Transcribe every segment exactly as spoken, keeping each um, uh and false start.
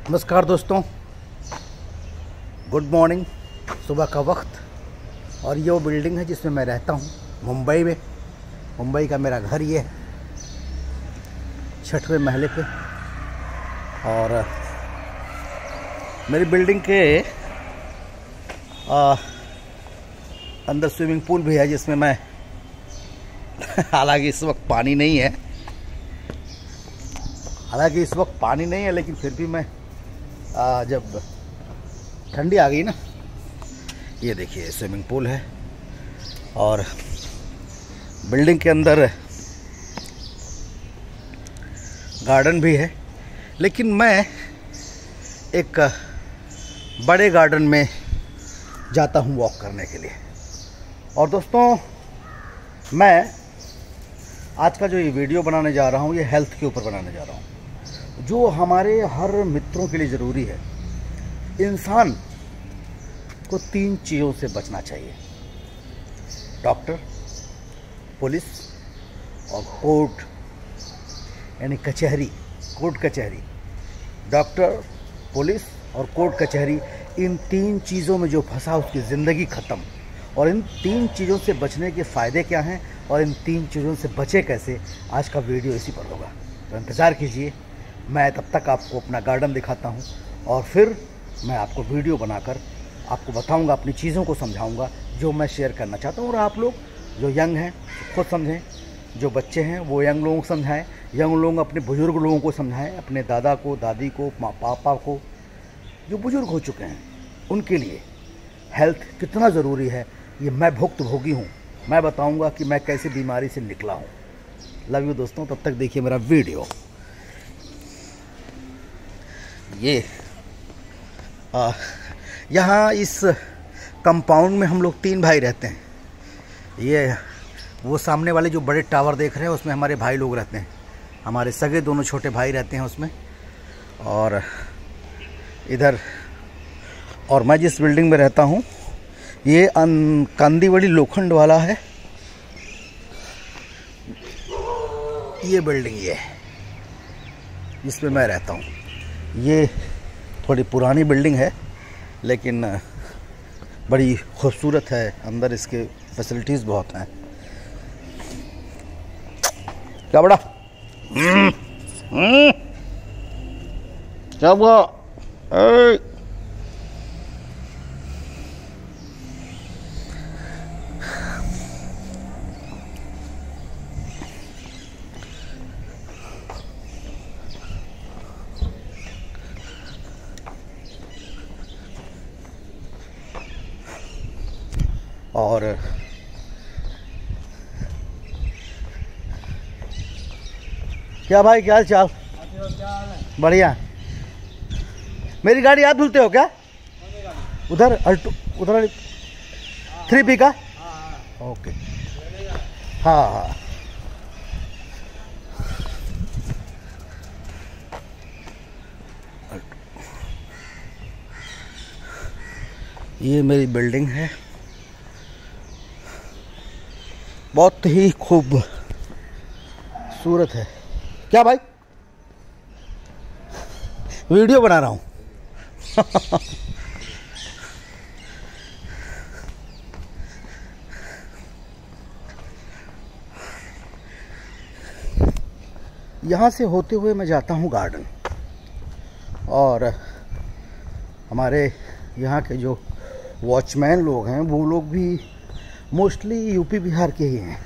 नमस्कार दोस्तों, good morning. सुबह का वक्त और ये वो बिल्डिंग है जिसमें मैं रहता हूँ मुंबई में। मुंबई का मेरा घर ये है, छठवें महले पे। और मेरी बिल्डिंग के आ, अंदर स्विमिंग पूल भी है जिसमें मैं हालांकि इस वक्त पानी नहीं है हालांकि इस वक्त पानी नहीं है लेकिन फिर भी मैं आ, जब ठंडी आ गई ना, ये देखिए स्विमिंग पूल है और बिल्डिंग के अंदर गार्डन भी है। लेकिन मैं एक बड़े गार्डन में जाता हूँ वॉक करने के लिए। और दोस्तों, मैं आज का जो ये वीडियो बनाने जा रहा हूँ ये हेल्थ के ऊपर बनाने जा रहा हूँ, जो हमारे हर मित्रों के लिए ज़रूरी है। इंसान को तीन चीज़ों से बचना चाहिए: डॉक्टर, पुलिस और कोर्ट, यानी कचहरी, कोर्ट कचहरी। डॉक्टर, पुलिस और कोर्ट कचहरी, इन तीन चीज़ों में जो फंसा उसकी ज़िंदगी ख़त्म। और इन तीन चीज़ों से बचने के फ़ायदे क्या हैं और इन तीन चीज़ों से बचे कैसे, आज का वीडियो इसी पर होगा। तो इंतज़ार कीजिए, मैं तब तक आपको अपना गार्डन दिखाता हूँ और फिर मैं आपको वीडियो बनाकर आपको बताऊँगा, अपनी चीज़ों को समझाऊँगा जो मैं शेयर करना चाहता हूँ। और आप लोग जो यंग हैं खुद समझें, जो बच्चे हैं वो यंग लोगों को समझाएं, यंग लोग अपने बुज़ुर्ग लोगों को समझाएं, अपने दादा को, दादी को, माँ पापा को, जो बुज़ुर्ग हो चुके हैं उनके लिए हेल्थ कितना ज़रूरी है ये मैं भुक्तभोगी हूँ। मैं बताऊँगा कि मैं कैसे बीमारी से निकला हूँ। लव यू दोस्तों, तब तक देखिए मेरा वीडियो। ये आ, यहाँ इस कंपाउंड में हम लोग तीन भाई रहते हैं। ये वो सामने वाले जो बड़े टावर देख रहे हैं उसमें हमारे भाई लोग रहते हैं, हमारे सगे दोनों छोटे भाई रहते हैं उसमें। और इधर और मैं जिस बिल्डिंग में रहता हूँ ये कांदीवली लोखंड वाला है। ये बिल्डिंग ये है जिसमें मैं रहता हूँ। ये थोड़ी पुरानी बिल्डिंग है लेकिन बड़ी खूबसूरत है, अंदर इसके फैसिलिटीज़ बहुत हैं। क्या बड़ा क्या हुआ? और क्या भाई, क्या हाल चाल? बढ़िया। मेरी गाड़ी आप धुलते हो क्या? उधर अल्टो, उधर थ्री पी का। ओके, हाँ हाँ। ये मेरी बिल्डिंग है, बहुत ही खूबसूरत है। क्या भाई, वीडियो बना रहा हूँ। यहाँ से होते हुए मैं जाता हूँ गार्डन। और हमारे यहाँ के जो वॉचमैन लोग हैं वो लोग भी मोस्टली यूपी बिहार के ही हैं।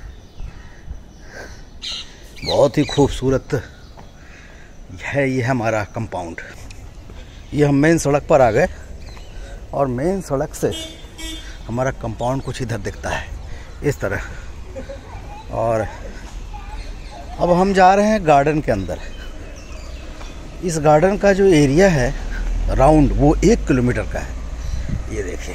बहुत ही खूबसूरत है ये हमारा कंपाउंड। ये हम मेन सड़क पर आ गए और मेन सड़क से हमारा कंपाउंड कुछ इधर दिखता है इस तरह। और अब हम जा रहे हैं गार्डन के अंदर। इस गार्डन का जो एरिया है राउंड वो एक किलोमीटर का है। ये देखिए,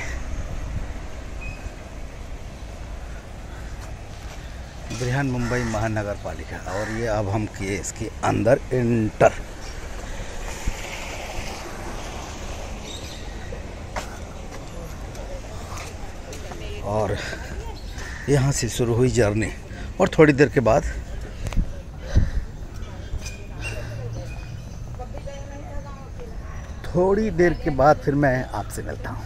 बृहन मुंबई महानगर पालिका। और ये अब हम किए इसके अंदर इंटर। और यहाँ से शुरू हुई जर्नी और थोड़ी देर के बाद थोड़ी देर के बाद फिर मैं आपसे मिलता हूँ।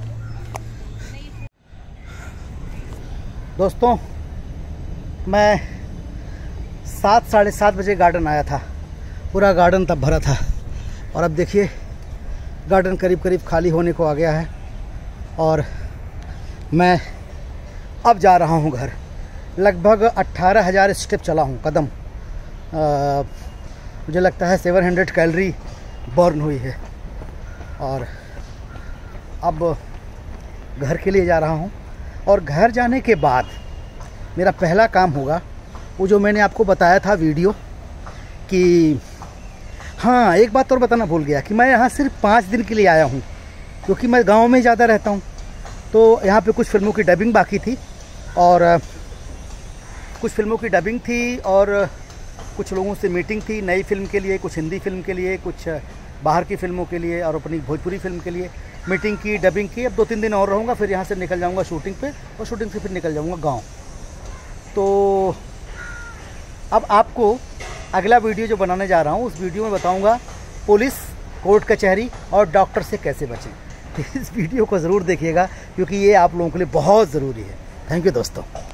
दोस्तों, मैं सात साढ़े सात बजे गार्डन आया था। पूरा गार्डन तब भरा था और अब देखिए गार्डन करीब करीब खाली होने को आ गया है और मैं अब जा रहा हूँ घर। लगभग अट्ठारह हज़ार स्टेप चला हूँ, कदम। आ, मुझे लगता है सात सौ कैलोरी बर्न हुई है और अब घर के लिए जा रहा हूँ। और घर जाने के बाद मेरा पहला काम होगा वो जो मैंने आपको बताया था वीडियो कि, हाँ एक बात और बताना भूल गया कि मैं यहाँ सिर्फ पाँच दिन के लिए आया हूँ, क्योंकि मैं गांव में ज़्यादा रहता हूँ। तो यहाँ पे कुछ फिल्मों की डबिंग बाकी थी और कुछ फिल्मों की डबिंग थी और कुछ लोगों से मीटिंग थी, नई फिल्म के लिए, कुछ हिंदी फिल्म के लिए, कुछ बाहर की फिल्मों के लिए और अपनी भोजपुरी फिल्म के लिए मीटिंग की, डबिंग की। अब दो तीन दिन और रहूँगा, फिर यहाँ से निकल जाऊँगा शूटिंग पे और शूटिंग से फिर निकल जाऊँगा गाँव। तो अब आपको अगला वीडियो जो बनाने जा रहा हूँ उस वीडियो में बताऊँगा पुलिस, कोर्ट कचहरी और डॉक्टर से कैसे बचें। तो इस वीडियो को ज़रूर देखिएगा क्योंकि ये आप लोगों के लिए बहुत ज़रूरी है। थैंक यू दोस्तों।